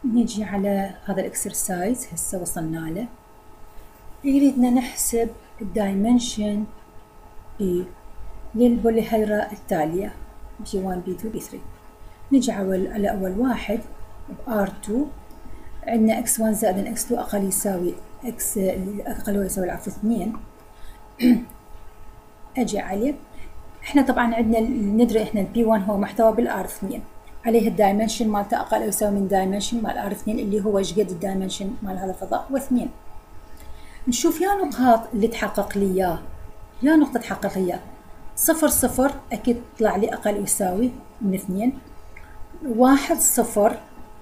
نيجي على هذا الاكسرسايز هسه وصلنا له. يريدنا نحسب الدايمنشن للبوليهيدرا التالية B1 B2 B3. نجي على أول واحد R2 عندنا x1 زائد x2 أقل يساوي x أقل هو يساوي العفو 2. أجي عليه، إحنا طبعا عندنا ندري إحنا B1 هو محتوى بالR2 عليه الدايمنشن مالته أقل أو يساوي من دايمنشن مال R2 اللي هو ايش قد الدايمنشن مال هذا الفضاء هو 2. نشوف يا نقاط اللي تحقق لي إياه، يا نقطة تحقق لي إياه 0 0 أكيد طلع لي أقل يساوي من 2. 1 0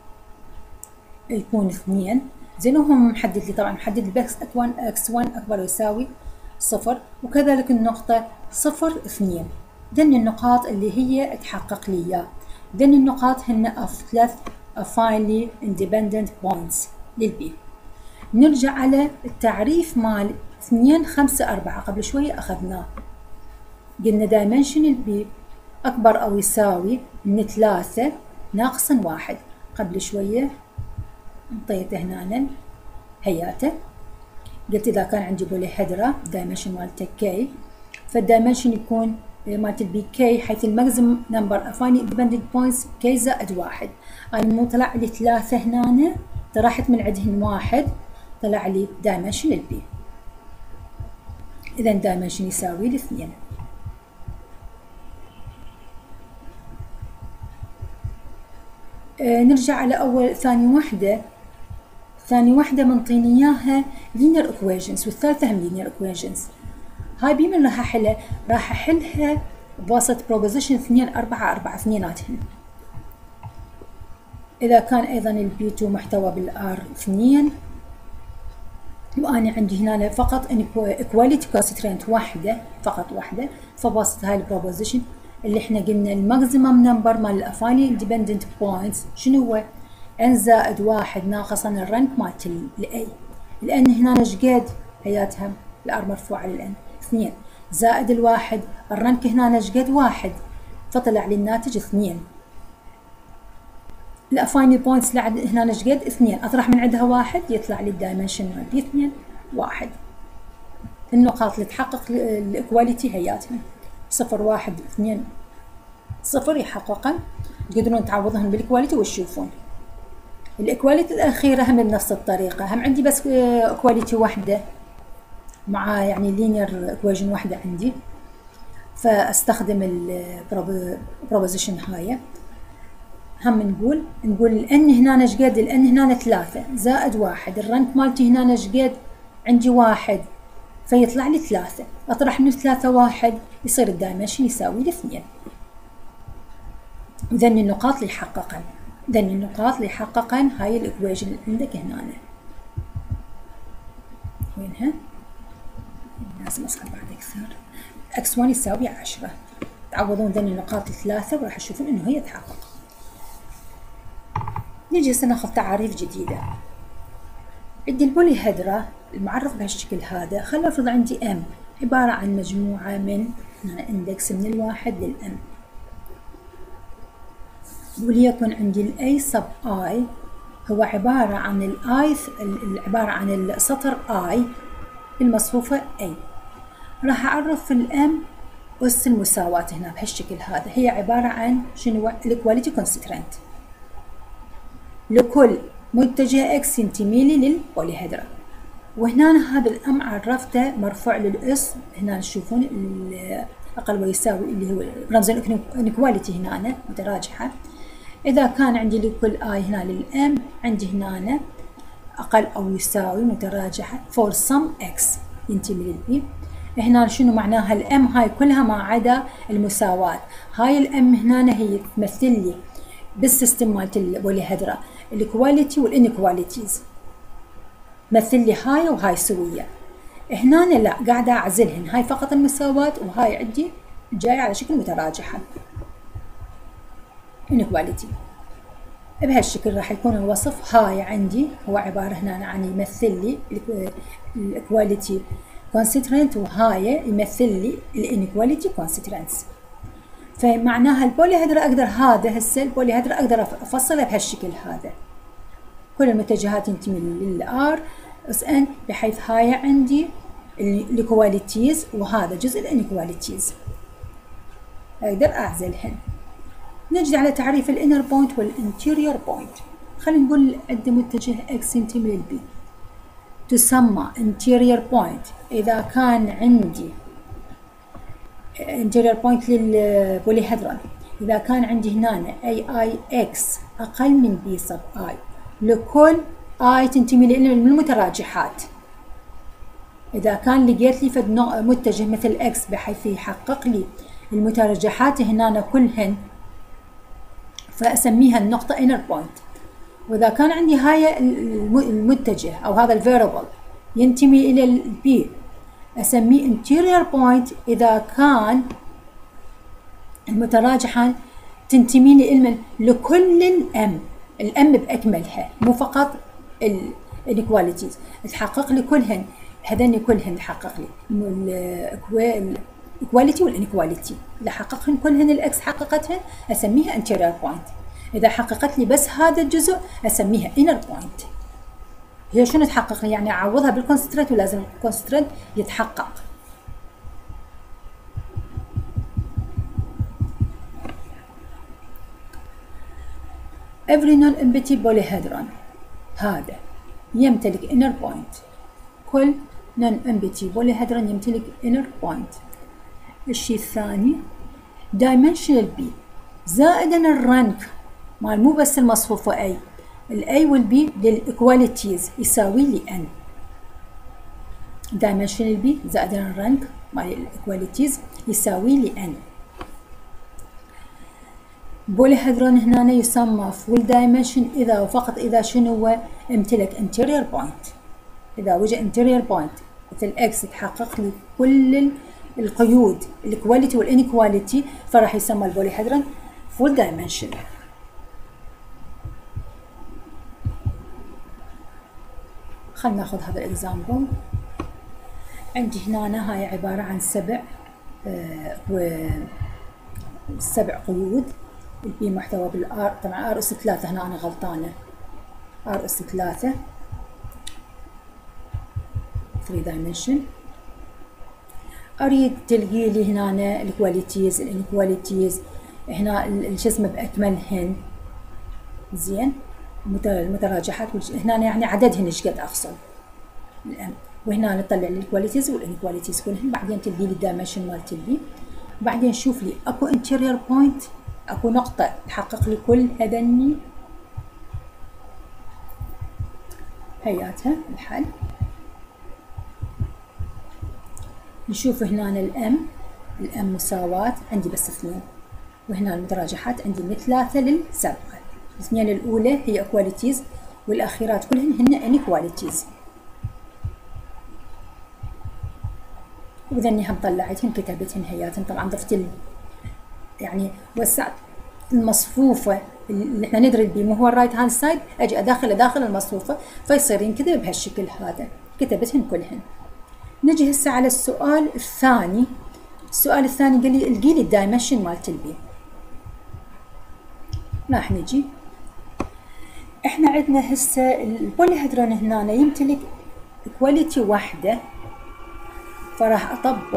يكون 2 زين، وهو محدد لي طبعا محدد لي بس x1 أكبر يساوي 0، وكذلك النقطة 0 2. دن النقاط اللي هي تحقق لي إياه. دن النقاط هن ثلاث finally independent points للبي. نرجع على التعريف مال 2 5 4 قبل شوية أخذناه، قلنا دايمنشن البي أكبر أو يساوي من 3 ناقصا 1. قبل شوية انطيته هنا هياته، قلت إذا كان عندي بوليهيدرا دايمنشن مالته كي، فالدايمنشن يكون مالت البي كي حيث الماكسيمم نمبر فاينلي اندبندنت بوينتس كي زائد 1. أنا مو طلع لي 3 هنا، طرحت من عندهن 1 طلع لي دايمنشن البي. إذا دايمنشن يساوي 2. نرجع على ثاني وحدة منطيني إياها linear equations، والثالثة هم linear equations. هاي بمن راح أحلها؟ راح أحلها بواسطة proposition 2 4 4 اثنيناتهن. إذا كان أيضا البي 2 محتوى بالآر 2، وأنا عندي هنا فقط equality constraint واحدة فقط واحدة، فبواسطة هاي البروبوزيشن اللي احنا قلنا الماكسيمم نمبر مال الافاني اندبندنت بوينتس شنو هو؟ n زائد 1 ناقصا الرانك مالت الاي. الان هنا ايش قد؟ هياتها الار مرفوعة للان 2 زائد الواحد، الرانك هنا ايش قد؟ 1، فطلع لي الناتج 2. الافاني بوينتس هنا ايش قد؟ 2، اطرح من عندها 1 يطلع لي الدايمنشن مال بي 2 1. النقاط اللي تحقق الايكواليتي هياتها 0 1 2 0 يحققن، تقدرون تعوضهن بالايكواليتي وتشوفون. الايكواليتي الاخيره هم بنفس الطريقه، هم عندي بس ايكواليتي واحده مع يعني لينير ايكويشن واحده عندي، فاستخدم البروبوزيشن هاي. هم نقول الان هنا ايش قد؟ الان هنا 3 زائد 1، الرانك مالتي هنا ايش قد؟ عندي 1، فيطلع لي 3، اطرح من 3 1 يصير الدايمنشن يساوي لي 2. ذن النقاط اللي يحققن هاي الايكويشن اللي عندك هنا. وينها؟ لازم اصعب بعد اكثر. x1 يساوي 10. تعوضون ذن النقاط الثلاثة وراح تشوفون انه هي تحقق. نجي هسه ناخذ تعاريف جديدة. عندي البوليهيدرا المعرف بهالشكل هذا، خلينا نفرض عندي m عبارة عن مجموعة من اندكس من الواحد للm، وليكن عندي الاي سب اي هو عبارة عن الاي عبارة عن السطر اي المصفوفة اي. راح اعرف الام اس المساواة هنا بهالشكل هذا، هي عبارة عن شنو؟ الايكواليتي كونسترينت لكل متجه اكس ينتمي لي للبوليهيدرا. وهنا هذا الام عرفته مرفوع للاس، هنا تشوفون اقل ويساوي اللي هو رمز الانيكواليتي هنا متراجحه. اذا كان عندي لكل اي هنا للام عندي هنا اقل او يساوي متراجحه فور سم اكس ينتمي للبي. هنا شنو معناها؟ الام هاي كلها ما عدا المساواه. هاي الام هنا هي تمثل لي بالسيستم مالت البوليهيدرا الايكواليتي والانيكواليتيز، مثل لي هاي وهاي سويه. هنا لا، قاعده اعزلهن، هاي فقط المساواه وهاي عندي جايه على شكل متراجحه انيكواليتي. بهالشكل راح يكون الوصف هاي عندي هو عباره هنا عن يمثل لي الايكواليتي كونسترينت، وهاي يمثل لي الانيكواليتي كونسترينتس. فمعناها البوليهيدرا اقدر هذا هسه البوليهيدرا اقدر افصله بهالشكل هذا. كل المتجهات تنتمي للآر اس ان، بحيث هاي عندي الكواليتيز وهذا جزء الانيكواليتيز اقدر اعزلهن. نجي على تعريف الانر بوينت والانتيريور بوينت. خلينا نقول عندي متجه اكس ينتمي للبي، تسمى interior point إذا كان عندي interior point للبوليهيدرون، إذا كان عندي هنا AIX أقل من B sub I لكل I تنتمي للمتراجحات. إذا كان لقيت لي فد متجه مثل X بحيث يحقق لي المتراجحات هنا كلهن، فأسميها النقطة inner point. وإذا كان عندي هاي المتجه أو هذا الفيربل ينتمي إلى البي، أسميه interior point إذا كان المتراجحة تنتمي لكل الأم بأكملها، مو فقط الإيكواليتيز، تحقق لي كلهن، هذين كلهن تحقق لي الإيكواليتي والإنيكواليتي، إذا حققهن كلهن الإكس حققتهن أسميها interior point. إذا حققت لي بس هذا الجزء أسميها inner point. هي شنو تحقق لي؟ يعني أعوضها بالكونستريت ولازم الكونستريت يتحقق. Every non-empty polyhedron هذا يمتلك inner point. كل non-empty polyhedron يمتلك inner point. الشيء الثاني dimensional B زائدا الرانك مال مو بس المصفوفة A، الA والB للإيكواليتيز يساوي لي N. dimensional B زائدا الرانك مال الإيكواليتيز يساوي لي N. بوليهيدرون هنا يسمى فول دايمنشن إذا وفقط إذا شنو هو امتلك interior point. إذا وجد interior point مثل X تحقق لي كل القيود الإيكواليتي والإنيكواليتي، فراح يسمى البوليهيدرون فول دايمنشن. خلنا ناخذ هذا الاكزامبل. عندي هنا هاي عبارة عن 7 قيود. البي محتوى بالار، طبعا ار اس 3 هنا انا غلطانة، ار اس 3 دايمنشن. اريد تلقي لي هنا الكواليتيز الانكواليتيز هنا شو اسمه باكملهن، زين، المتراجحات هنا يعني عددهن ايش قد اقصد الام، وهنا نطلع لي الكواليتيز والانكواليتيز كلهن. بعدين تلقي لي الدايمنشن مالت البي، بعدين شوف لي اكو انتيريور بوينت، اكو نقطة تحقق لي كل هذني هياتها الحل. نشوف هنا الام مساواة عندي بس 2، وهنا المتراجحات عندي من 3 ل7. الاثنين الأولى هي equalities والأخيرات كلهن هن inequalities. وذني هم طلعتهن كتبتهن هياتهن. طبعا ضفت يعني وسعت المصفوفة اللي احنا ندري بيه مو هو الرايت هاند سايد، اجي اداخل المصفوفة فيصير ينكتب بهالشكل هذا، كتبتهن كلهن. نجي هسه على السؤال الثاني. السؤال الثاني قال لي القي لي الدايمنشن مالت البي. راح نجي احنا عندنا هسه البوليهيدرون هنا يمتلك كواليتي واحدة، فراح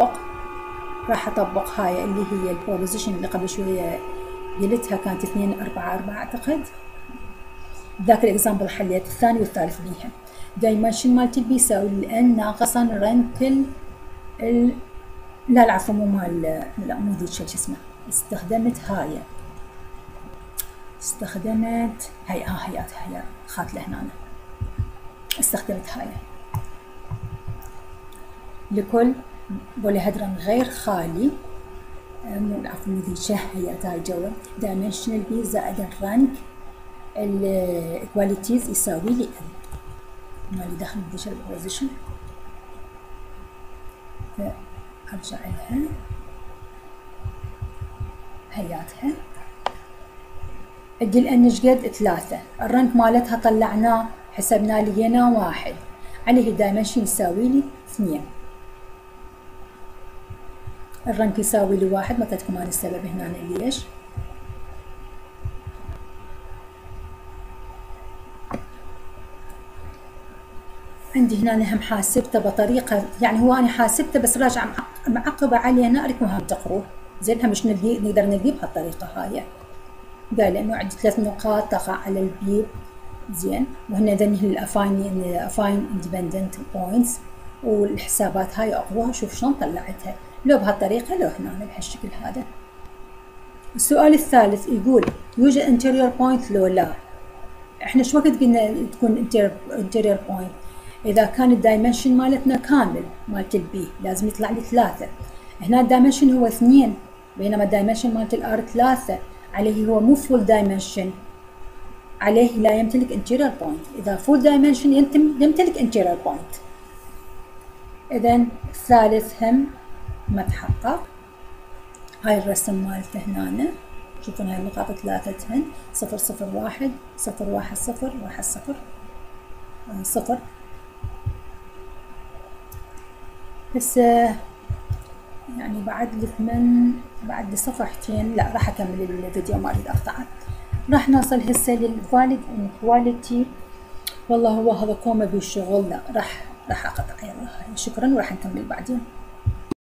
اطبق هاي اللي هي البروبوزيشن اللي قبل شوية قلتها، كانت 2 4 4 اعتقد. ذاك الاكزامبل حليت الثاني والثالث بيها. دايمنشن مالت البي يساوي الان ناقصا رانك لا عفوا مو مال، لا مو ذيك شو اسمه، استخدمت هي خاتله هنا، استخدمت هاي لكل بوليهيدرون غير خالي، مو عفوا ذي هي هاي جوا دايمنشنال بي زائد الرانك الايكواليتيز يساوي لي ان. مالي دخل بديش البوزيشن، فارجع لها هياتها. ادي الان ايش قد 3، الرانك مالتها طلعناه حسبناه لقيناه 1، عليه الدايمنشن يساوي لي 2. الرانك يساوي لي 1، ما تكتم انا السبب هنا ليش. عندي هنا هم حاسبته بطريقة، يعني هو أنا حاسبته بس راجع معقبة عليه، أنا أريكم هم تقروه زين، هم مش نقدر نلقيه بهالطريقة هاي. قال إنه عندي 3 نقاط تقع على البيب زين، وهنا ذني الافاين اندبندنت بوينتس، والحسابات هاي اقروها شوف شلون طلعتها، لو بهالطريقة لو هنا بهالشكل هذا. السؤال الثالث يقول يوجد انتيريور بوينت لو لا. احنا شو وقت قلنا تكون انتيريور بوينت؟ اذا كان الدايمنشن مالتنا كامل مالت البي لازم يطلع لي 3. هنا الدايمنشن هو 2، بينما الدايمنشن مالت الار 3، عليه هو مو فول دايمنشن، عليه لا يمتلك interior point. إذا full dimension يمتلك interior point. إذن الثالث هم ما تحقق. هاي الرسم مالته هنا، شوفون هاي النقاط 3 0 0 1 0 1 0 1 0 0. هسه يعني بعد لي صفحتين، لا راح أكمل الفيديو ما أريد أقطعه. راح نوصل هسه للفاليد انكواليتي. والله هو هذا كوما بالشغل، لا راح اقطع. يلا شكرا وراح نكمل بعدين.